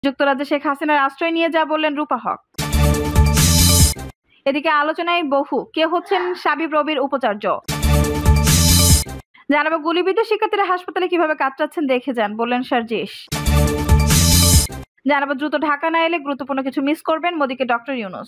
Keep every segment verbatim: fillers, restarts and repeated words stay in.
যুক্তরাজ্যে শেখ হাসিনার আশ্রয় নিয়ে যা বললেন রূপা হক। এদিকে আলোচনায় বহু কে হচ্ছেন শাবিপ্রবির উপাচার্য। জানাবো গুলিবিদ্ধ শিক্ষার্থীরা হাসপাতালে কিভাবে কাটাচ্ছেন দেখে যান বললেন সার্জিস। জানাবো দ্রুত ঢাকা না এলে গুরুত্বপূর্ণ কিছু মিস করবেন মোদিকে ডক্টর ইউনূস।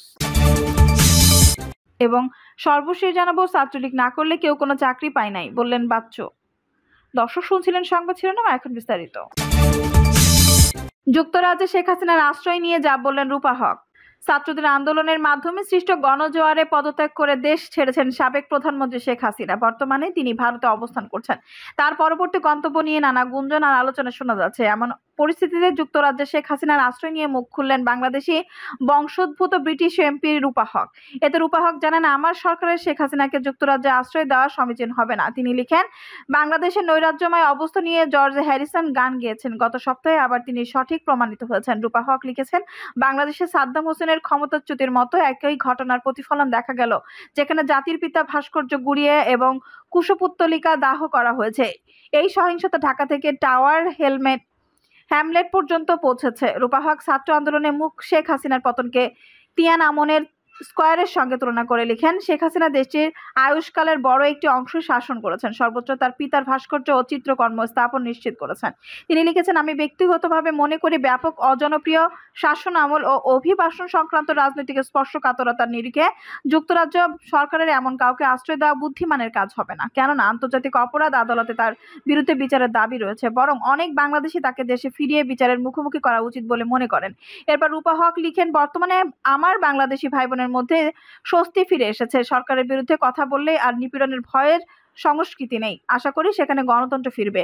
এবং সর্বশেষ জানাবো ছাত্রলীগ না করলে কেউ কোনো চাকরি পায় নাই বললেন বাচ্চু। দর্শক শুনছিলেন সংবাদ শিরোনাম, এখন বিস্তারিত। যুক্তরাজ্যে শেখ হাসিনার আশ্রয় নিয়ে যা বললেন রূপা হক। ছাত্রদের আন্দোলনের মাধ্যমে সৃষ্ট গণজোয়ারে পদত্যাগ করে দেশ ছেড়েছেন সাবেক প্রধানমন্ত্রী শেখ হাসিনা। বর্তমানে তিনি ভারতে অবস্থান করছেন। তার পরবর্তী গন্তব্য নিয়ে নানা গুঞ্জন আর আলোচনা শোনা যাচ্ছে। এমন পরিস্থিতিতে যুক্তরাজ্যে শেখ হাসিনার আশ্রয় নিয়ে মুখ খুললেন বাংলাদেশি বংশোদ্ভূত ব্রিটিশ এমপি রূপা হক। এতে রূপা হক জানান, আমার সরকারের শেখ হাসিনাকে যুক্তরাজ্যে আশ্রয় দেওয়া সমীচীন হবে না। তিনি লিখেন, বাংলাদেশের নৈরাজ্যময় অবস্থা নিয়ে জর্জ হ্যারিসন গান গেয়েছেন। গত সপ্তাহে আবার তিনি সঠিক প্রমাণিত হয়েছেন। রূপা হক লিখেছেন, বাংলাদেশে সাদ্দাম হোসেনের ক্ষমতাচ্যুতির মতো একই ঘটনার প্রতিফলন দেখা গেল, যেখানে জাতির পিতা ভাস্কর্য গুড়িয়ে এবং কুশপুত্তলিকা দাহ করা হয়েছে। এই সহিংসতা ঢাকা থেকে টাওয়ার হেলমেট হ্যামলেট পর্যন্ত পৌঁছেছে। রূপা হক ছাত্র আন্দোলনে মুখ শেখ হাসিনার পতনকে তিয়ানআমনের স্কয়ারের সঙ্গে তুলনা করে লিখেন, শেখ হাসিনা দেশটির আয়ুষ্কালের বড় একটি অংশ শাসন করেছেন। সর্বোচ্চ তার পিতার ভাস্কর্য ও চিত্রকর্ম স্থাপন নিশ্চিত করেছেন। তিনি লিখেছেন, আমি ব্যক্তিগতভাবে মনে করি ব্যাপক অজনপ্রিয় শাসন আমল ও অভিবাসন সংক্রান্ত রাজনৈতিক স্পর্শকাতরতার নিরিখে যুক্তরাজ্য সরকারের এমন কাউকে আশ্রয় দেওয়া বুদ্ধিমানের কাজ হবে না। কেননা আন্তর্জাতিক অপরাধ আদালতে তার বিরুদ্ধে বিচারের দাবি রয়েছে। বরং অনেক বাংলাদেশি তাকে দেশে ফিরিয়ে বিচারের মুখোমুখি করা উচিত বলে মনে করেন। এরপর রূপা হক লিখেন, বর্তমানে আমার বাংলাদেশি ভাই বোনের মধ্যে স্বস্তি ফিরে এসেছে। সরকারের বিরুদ্ধে কথা বললে আর নিপীড়নের ভয়ের সংস্কৃতি নেই। আশা করি সেখানে গণতন্ত্র ফিরবে।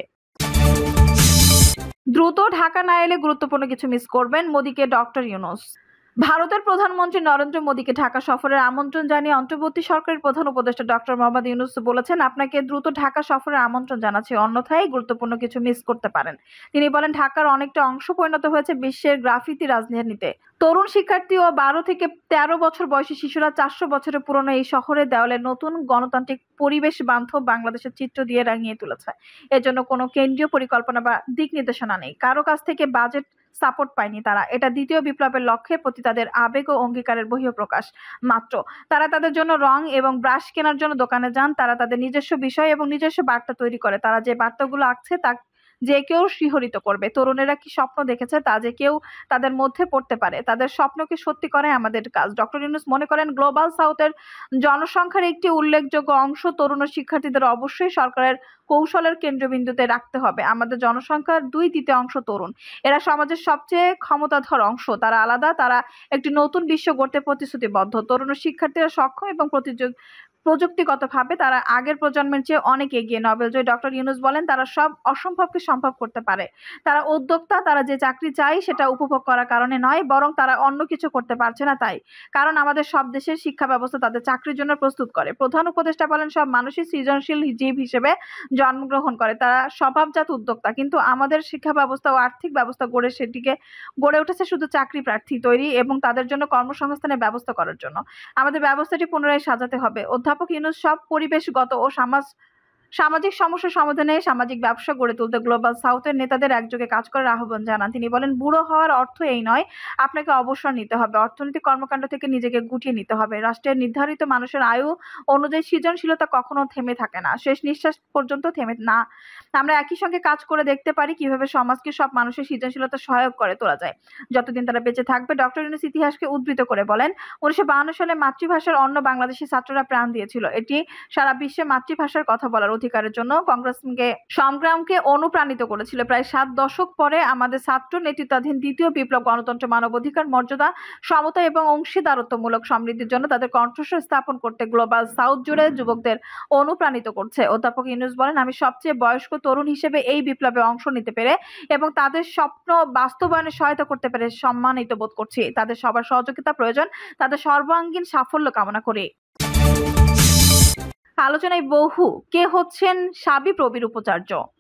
দ্রুত ঢাকা না এলে গুরুত্বপূর্ণ কিছু মিস করবেন মোদিকে ডক্টর ইউনূস। ভারতের প্রধানমন্ত্রী নরেন্দ্র মোদীকে ঢাকা সফরের আমন্ত্রণ জানিয়ে অন্তর্বর্তী সরকারের প্রধান উপদেষ্টা ডক্টর মোহাম্মদ ইউনূস বলেছেন, আপনাকে দ্রুত ঢাকা সফরের আমন্ত্রণ জানাচ্ছি, অন্যথায় গুরুত্বপূর্ণ কিছু মিস করতে পারেন। তিনি বলেন, ঢাকার অনেকটা অংশ পরিণত হয়েছে বিশ্বের গ্রাফিতি রাজধানীতে। তরুণ শিক্ষার্থী ও বারো থেকে তেরো বছর বয়সী শিশুরা চারশো বছরের পুরনো এই শহরের দেওয়ালে নতুন গণতান্ত্রিক পরিবেশ বান্ধব বাংলাদেশের চিত্র দিয়ে রাঙিয়ে তুলেছে। এর জন্য কোনো কেন্দ্রীয় পরিকল্পনা বা দিক নির্দেশনা নেই। কারো কাছ থেকে বাজেট সাপোর্ট পায়নি তারা। এটা দ্বিতীয় বিপ্লবের লক্ষ্যের প্রতি তাদের আবেগ ও অঙ্গীকারের বহিঃপ্রকাশ মাত্র। তারা তাদের জন্য রং এবং ব্রাশ কেনার জন্য দোকানে যান। তারা তাদের নিজস্ব বিষয় এবং নিজস্ব বার্তা তৈরি করে। তারা যে বার্তাগুলো আঁকছে তা যে কেউ শিহরিত করবে। তরুণেরা কি স্বপ্ন দেখেছে তা যে কেউ তাদের মধ্যে পড়তে পারে। তাদের স্বপ্নকে সত্যি করে আমাদের কাজ। ডক্টর ইউনূস মনে করেন, গ্লোবাল সাউথের জনসংখ্যার একটি উল্লেখযোগ্য অংশ তরুণ ও শিক্ষার্থীদের অবশ্যই সরকারের কৌশলের কেন্দ্রবিন্দুতে রাখতে হবে। আমাদের জনসংখ্যার দুই তৃতীয় অংশ তরুণ। এরা সমাজের সবচেয়ে ক্ষমতাধর অংশ। তারা আলাদা, তারা একটি নতুন বিশ্ব গড়তে প্রতিশ্রুতিবদ্ধ। তরুণ ও শিক্ষার্থীরা সক্ষম এবং প্রতিযোগ প্রযুক্তিগতভাবে তারা আগের প্রজন্মের চেয়ে অনেক এগিয়ে। নোবেলজয়ী ডক্টর ইউনূস বলেন, তারা সব অসম্ভবকে সম্ভব করতে পারে। তারা উদ্যোক্তা। তারা যে চাকরি চায় সেটা উপভোগ করার কারণে নয়, বরং তারা অন্য কিছু করতে পারছে না তাই। কারণ আমাদের সব দেশের শিক্ষা ব্যবস্থা তাদের চাকরির জন্য প্রস্তুত করে। প্রধান উপদেষ্টা বলেন, সব মানুষই সৃজনশীল জীব হিসেবে জন্মগ্রহণ করে। তারা স্বভাবজাত উদ্যোক্তা। কিন্তু আমাদের শিক্ষা ব্যবস্থা ও আর্থিক ব্যবস্থা গড়ে সেটিকে গড়ে উঠেছে শুধু চাকরি প্রার্থী তৈরি এবং তাদের জন্য কর্মসংস্থানের ব্যবস্থা করার জন্য। আমাদের ব্যবস্থাটি পুনরায় সাজাতে হবে। অধ্যাপক ইউনূস সব পরিবেশগত ও সমাজ সামাজিক সমস্যা সমাধানে সামাজিক ব্যবসা গড়ে তুলতে গ্লোবাল সাউথের নেতাদের একযোগে কাজ করার আহ্বান জানান। তিনি বলেন, বুড়ো হওয়ার অর্থ এই নয়, আপনাকে অবসর নিতে হবে। অর্থনৈতিক কর্মকাণ্ড থেকে নিজেকে গুটিয়ে নিতে হবে। রাষ্ট্রের নির্ধারিত মানুষের আয়ু অনুযায়ী সৃজনশীলতা কখনো থেমে থাকে না, শেষ নিঃশ্বাস পর্যন্ত থেমে না। আমরা একই সঙ্গে কাজ করে দেখতে পারি কিভাবে সমাজকে সব মানুষের সৃজনশীলতা সহায়ক করে তোলা যায় যতদিন তারা বেঁচে থাকবে। ডক্টর ইউনূস ইতিহাসকে উদ্ধৃত করে বলেন, উনিশশো বাহান্ন সালে মাতৃভাষার অন্য বাংলাদেশি ছাত্ররা প্রাণ দিয়েছিল। এটি সারা বিশ্বে মাতৃভাষার কথা বলার অধিকারের জন্য কংগ্রেসকে সংগ্রামকে অনুপ্রাণিত করেছিল। প্রায় সাত দশক পরে আমাদের ছাত্র নেতৃত্বাধীন দ্বিতীয় বিপ্লব গণতন্ত্র, মানবাধিকার, মর্যাদা, সমতা এবং অংশীদারত্বমূলক সমৃদ্ধির জন্য তাদের কণ্ঠস্বর স্থাপন করতে গ্লোবাল সাউথ জুড়ে যুবকদের অনুপ্রাণিত করছে। অধ্যাপক ইউনূস বলেন, আমি সবচেয়ে বয়স্ক তরুণ হিসেবে এই বিপ্লবে অংশ নিতে পেরে এবং তাদের স্বপ্ন বাস্তবায়নে সহায়তা করতে পেরে সম্মানিত বোধ করছি। তাদের সবার সহযোগিতা প্রয়োজন। তাদের সর্বাঙ্গীন সাফল্য কামনা করি। আলোচনায় বহু কে হচ্ছেন শাবিপ্রবির উপাচার্য।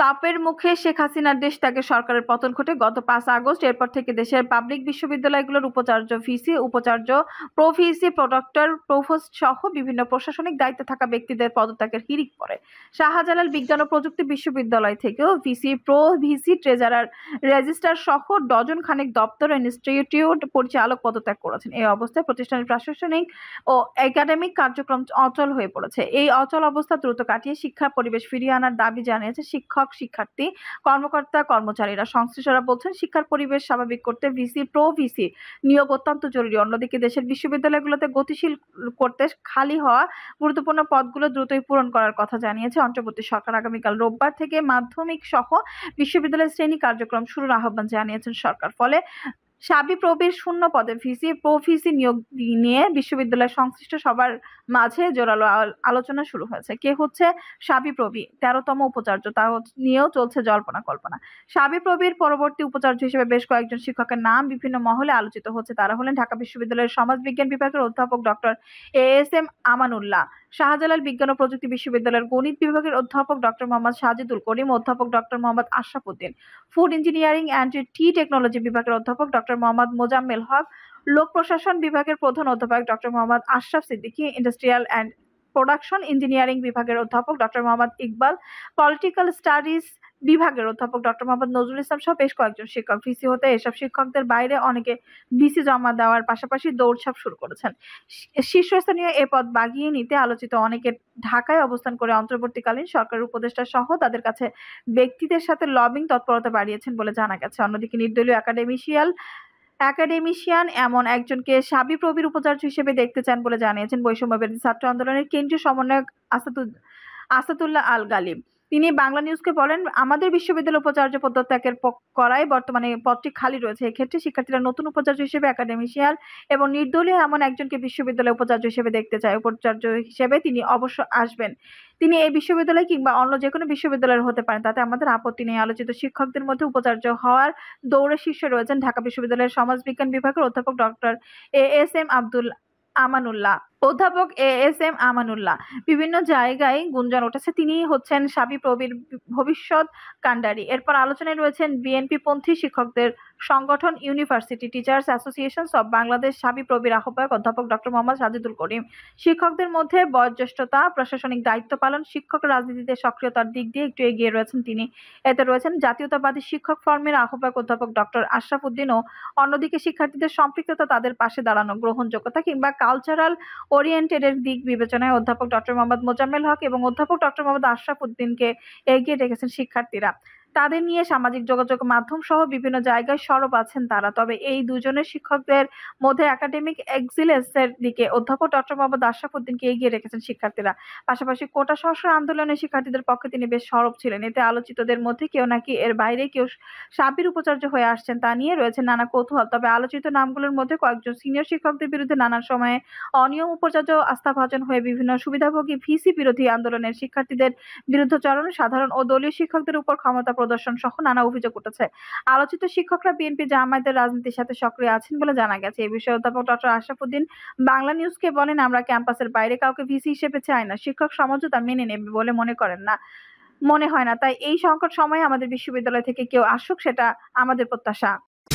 তাপের মুখে শেখ হাসিনার দেশ ত্যাগের সরকারের পতন ঘটে গত পাঁচ আগস্ট। এরপর থেকে দেশের পাবলিক বিশ্ববিদ্যালয়গুলোর উপাচার্য, ভিসি, উপাচার্য, প্রো-ভিসি, প্রক্টর, প্রভোস্ট সহ বিভিন্ন প্রশাসনিক দায়িত্বে থাকা ব্যক্তিদের পদত্যাগের হিড়িক পড়ে। শাহজালাল বিজ্ঞান ও প্রযুক্তি বিশ্ববিদ্যালয় থেকেও ভিসি, প্রো-ভিসি, ট্রেজারার, রেজিস্ট্রার সহ ডজন খানেক দপ্তর ও ইনস্টিটিউট পরিচালক পদত্যাগ করেছেন। এই অবস্থায় প্রতিষ্ঠানের প্রশাসনিক ও একাডেমিক কার্যক্রম অচল হয়ে পড়েছে। এই অচল অবস্থা দ্রুত কাটিয়ে শিক্ষার পরিবেশ ফিরিয়ে আনার দাবি জানিয়েছে শিক্ষক, শিক্ষার্থী, কর্মকর্তা, কর্মচারীরা। সংশ্লিষ্টরা বলছেন, শিক্ষার পরিবেশ স্বাভাবিক করতে ভিসি, প্রো-ভিসি নিয়োগ অত্যন্ত জরুরি। অন্যদিকে দেশের বিশ্ববিদ্যালয়গুলোতে গতিশীল করতে খালি হওয়া গুরুত্বপূর্ণ পদগুলো দ্রুতই পূরণ করার কথা জানিয়েছে অন্তর্বর্তী সরকার। আগামীকাল রোববার থেকে মাধ্যমিক সহ বিশ্ববিদ্যালয়ের শ্রেণী কার্যক্রম শুরুর আহ্বান জানিয়েছেন সরকার। ফলে শাবিপ্রবির শূন্য পদে ভিসি, প্রো-ভিসি নিয়োগ নিয়ে বিশ্ববিদ্যালয়ের সংশ্লিষ্ট সবার মাঝে জোরালো আলোচনা শুরু হয়েছে। কে হচ্ছে শাবিপ্রবি? তেরোতম উপাচার্য, তা নিয়েও চলছে জল্পনা কল্পনা। শাবিপ্রবির পরবর্তী উপাচার্য হিসেবে বেশ কয়েকজন শিক্ষকের নাম বিভিন্ন মহলে আলোচিত হচ্ছে। তারা হলেন ঢাকা বিশ্ববিদ্যালয়ের সমাজবিজ্ঞান বিভাগের অধ্যাপক doctor A S M Amanullah, Shahjalal বিজ্ঞান ও প্রযুক্তি বিশ্ববিদ্যালয়ের গণিত বিভাগের অধ্যাপক ডক্টর মোহাম্মদ সাজিদুল করিম, অধ্যাপক doctor Mohammad Ashraf Uddin, food engineering and tea technology বিভাগের অধ্যাপক ডক্টর মোহাম্মদ মোজাম্মেল হক, লোক প্রশাসন বিভাগের প্রধান অধ্যাপক doctor Mohammad Ashraf Siddiqui, industrial and production engineering বিভাগের অধ্যাপক doctor Mohammad Iqbal, political studies বিভাগের অধ্যাপক ডক্টর মোহাম্মদ নজরুল ইসলাম সহ বেশ কয়েকজন শিক্ষক ভিসি হতে এসব শিক্ষকদের বাইরে অনেকে ভিসি জমা দেওয়ার পাশাপাশি দৌড়ঝাঁপ শুরু করেছেন। শীর্ষস্থানীয় এ পদ বাগিয়ে নিতে আলোচিত অনেকে ঢাকায় অবস্থান করে অন্তর্বর্তীকালীন সরকারের উপদেষ্টা সহ তাদের কাছে ব্যক্তিদের সাথে লবিং তৎপরতা বাড়িয়েছেন বলে জানা গেছে। অন্যদিকে নির্দলীয় একাডেমিশিয়াল একাডেমিশিয়ান এমন একজনকে শাবিপ্রবির উপাচার্য হিসেবে দেখতে চান বলে জানিয়েছেন বৈষম্য বিরোধী ছাত্র আন্দোলনের কেন্দ্রীয় সমন্বয়ক আসাদুল্লাহ আল গালিব। তিনি বাংলা নিউজকে বলেন, আমাদের বিশ্ববিদ্যালয় উপাচার্য পদত্যাগের করায় বর্তমানে পদটি খালি রয়েছে। এক্ষেত্রে শিক্ষার্থীরা নতুন উপাচার্য হিসেবে একাডেমিশিয়াল এবং নির্দলীয় এমন একজনকে বিশ্ববিদ্যালয় উপাচার্য হিসেবে দেখতে চায়। উপাচার্য হিসেবে তিনি অবশ্য আসবেন। তিনি এই বিশ্ববিদ্যালয় কিংবা অন্য যে কোনো বিশ্ববিদ্যালয়ের হতে পারেন, তাতে আমাদের আপত্তি নেই। আলোচিত শিক্ষকদের মধ্যে উপাচার্য হওয়ার দৌড়ে শীর্ষে রয়েছেন ঢাকা বিশ্ববিদ্যালয়ের সমাজবিজ্ঞান বিভাগের অধ্যাপক doctor A S M Abdul Amanullah অধ্যাপক এ এস এম আমানুল্লাহ। বিভিন্ন জায়গায় গুঞ্জন উঠেছে তিনি হচ্ছেন শাবিপ্রবির ভবিষ্যৎ কাণ্ডারি। এরপর আলোচনায় রয়েছেন বিএনপি পন্থী শিক্ষকদের সংগঠন university teachers association of Bangladesh শাবিপ্রবির আহ্বায়ক অধ্যাপক ডক্টর মোহাম্মদ সাজিদুল করিম। শিক্ষকদের মধ্যে বয়োজ্যেষ্ঠতা, প্রশাসনিক দায়িত্ব পালন, শিক্ষক রাজনীতিতে সক্রিয়তার দিক দিয়ে একটু এগিয়ে রয়েছেন তিনি। এতে রয়েছেন জাতীয়তাবাদী শিক্ষক ফোরামের আহ্বায়ক অধ্যাপক ডক্টর আশরাফ উদ্দিন ও অন্যদিকে শিক্ষার্থীদের সম্পৃক্ততা, তাদের পাশে দাঁড়ানো, গ্রহণযোগ্যতা কিংবা কালচারাল ওরিয়েন্টেডের দিক বিবেচনায় অধ্যাপক ডক্টর মোহাম্মদ মোজাম্মেল হক এবং অধ্যাপক ডক্টর মোহাম্মদ আশরাফ উদ্দিনকে এগিয়ে রেখেছেন শিক্ষার্থীরা। তাদের নিয়ে সামাজিক যোগাযোগ মাধ্যম সহ বিভিন্ন জায়গায় সরব আছেন তারা। তবে এই দুজনের শিক্ষকদের মধ্যে একাডেমিক এক্সিলেন্সের দিকে অধ্যাপক ডক্টর মোহাম্মদ আশরাফ উদ্দিনকে এগিয়ে রেখেছেন শিক্ষার্থীরা। পাশাপাশি কোটা সংস্কার আন্দোলনে শিক্ষার্থীদের পক্ষে তিনি বেশ সরব ছিলেন। এতে আলোচিতদের মধ্যে কেউ নাকি এর বাইরে কেউ শাবির উপাচার্য হয়ে আসছেন তা নিয়ে রয়েছে নানা কৌতূহল। তবে আলোচিত নামগুলোর মধ্যে কয়েকজন সিনিয়র শিক্ষকদের বিরুদ্ধে নানা সময়ে অনিয়ম, উপাচার্য আস্থাভাজন হয়ে বিভিন্ন সুবিধাভোগী ভিসি বিরোধী আন্দোলনের শিক্ষার্থীদের বিরুদ্ধাচরণ, সাধারণ ও দলীয় শিক্ষকদের উপর ক্ষমতা প্রদর্শন সহ নানা অভিযোগ উঠেছে। আলোচিত শিক্ষকরা বিএনপি, জামায়াতের রাজনীতির সাথে সক্রিয় আছেন বলে জানা গেছে। এই বিষয়ে অধ্যাপক ডক্টর আশরাফ উদ্দিন বাংলা নিউজকে বলেন, আমরা ক্যাম্পাসের বাইরে কাউকে ভিসি হিসেবে চাই না। শিক্ষক সমাজও তা মেনে নেবে বলে মনে করেন না মনে হয় না। তাই এই সংকট সময়ে আমাদের বিশ্ববিদ্যালয় থেকে কেউ আসুক, সেটা আমাদের প্রত্যাশা।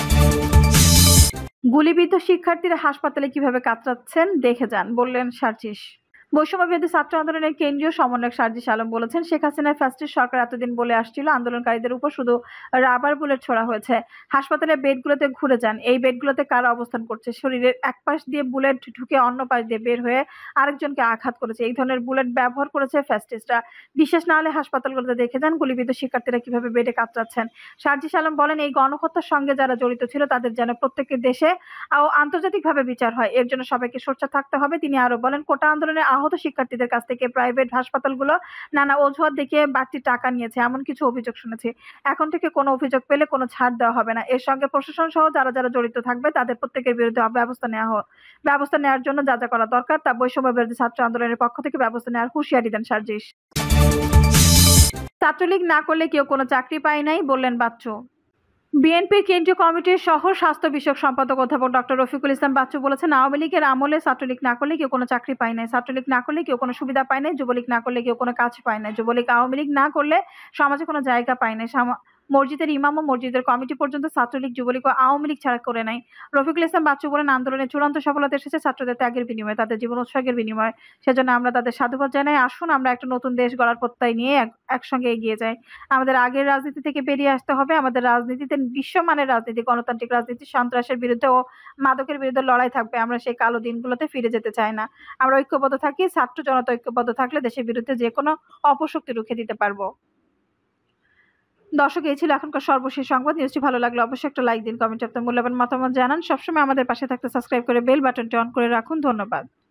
গুলিবিদ্ধ শিক্ষার্থীরা হাসপাতালে কিভাবে কাতরাচ্ছেন দেখে যান, বললেন সার্জিস। বৈষম্যবিরোধী ছাত্র আন্দোলনের কেন্দ্রীয় সমন্বয়ক সার্জিস আলম বলেছেন, শেখ হাসিনার ফ্যাসিস্ট সরকার এতদিন বলে আসছিল আন্দোলনকারীদের উপর শুধু রাবার বুলেট ছোড়া হয়েছে। হাসপাতালের বেডগুলোতে ঘুরে যান, এই বেডগুলোতে কারা অবস্থান করছে, শরীরের এক পাশ দিয়ে বুলেট ঢুকে অন্য পাশ দিয়ে বের হয়ে আরেকজনকে আঘাত করেছে। এই ধরনের বুলেট ব্যবহার করেছে ফ্যাসিস্টরা। বিশ্বাস না হলে হাসপাতালগুলোতে দেখে যান গুলিবিদ্ধ শিক্ষার্থীরা কিভাবে বেডে কাতরাচ্ছেন। সার্জিস আলম বলেন, এই গণহত্যার সঙ্গে যারা জড়িত ছিল তাদের যেন প্রত্যেকের দেশে ও আন্তর্জাতিকভাবে বিচার হয়, এর জন্য সবাইকে সোচ্চার থাকতে হবে। তিনি আরো বলেন, কোটা আন্দোলনের আহত শিক্ষার্থীদের কাছ থেকে প্রাইভেট হাসপাতালগুলো নানা অজুহাত দেখিয়ে বাড়তি টাকা নিয়েছে, এমন কিছু অভিযোগ শুনেছি। এখন থেকে কোনো অভিযোগ পেলে কোনো ছাড় দেওয়া হবে না। এর সঙ্গে প্রশাসন সহ যারা যারা জড়িত থাকবে তাদের প্রত্যেকের বিরুদ্ধে ব্যবস্থা নেওয়া ব্যবস্থা নেওয়ার জন্য যা যা করা দরকার তা বৈষম্য বিরোধী ছাত্র আন্দোলনের পক্ষ থেকে ব্যবস্থা নেওয়ার হুঁশিয়ারি দেন সার্জিস। ছাত্রলীগ না করলে কেউ কোনো চাকরি পায় নাই, বললেন বাচ্চু। বিএনপির কেন্দ্রীয় কমিটির সহ স্বাস্থ্য বিষয়ক সম্পাদক অধ্যাপক ডক্টর রফিকুল ইসলাম বাচ্চু বলেছেন, আওয়ামী লীগের আমলে ছাত্রলীগ না করলে কেউ কোনো চাকরি পায় নাই, ছাত্রলীগ না করলে কেউ কোনো সুবিধা পায় নাই, যুবলীগ না করলে কেউ কোনো কাজ পায় না, যুবলীগ আওয়ামী লীগ না করলে সমাজে কোনো জায়গা পায় নাই। সামা- মসজিদের ইমাম ও মসজিদের কমিটি পর্যন্ত ছাত্রলীগ, যুবলীগ ও আওয়ামী লীগ ছাড়া করে নাই। রফিকুল ইসলাম বাচ্চু বলেন, আন্দোলনের চূড়ান্ত সফলতা এসেছে ছাত্রদের ত্যাগের বিনিময়ে, তাদের জীবন উৎসর্গের বিনিময়ে। সেজন্য আমরা তাদের সাধুবাদ জানাই। আসুন আমরা একটা নতুন দেশ গড়ার প্রত্যয় নিয়ে এক- একসঙ্গে এগিয়ে যাই। আমাদের আগের রাজনীতি থেকে বেরিয়ে আসতে হবে। আমাদের রাজনীতিতে বিশ্বমানের রাজনীতি, গণতান্ত্রিক রাজনীতি, সন্ত্রাসের বিরুদ্ধে ও মাদকের বিরুদ্ধে লড়াই থাকবে। আমরা সেই কালো দিনগুলোতে ফিরে যেতে চাই না। আমরা ঐক্যবদ্ধ থাকি। ছাত্র জনতা ঐক্যবদ্ধ থাকলে দেশের বিরুদ্ধে যে কোনো অপশক্তি রুখে দিতে পারবো। দর্শক, এই ছিল এখনকার সর্বশেষ সংবাদ। নিউজটি ভালো লাগলে অবশ্যই একটা লাইক দিন, কমেন্টে আপনার মূল্যবান মতামত জানান। সবসময় আমাদের পাশে থাকতে সাবস্ক্রাইব করে বেল বাটনটি অন করে রাখুন। ধন্যবাদ।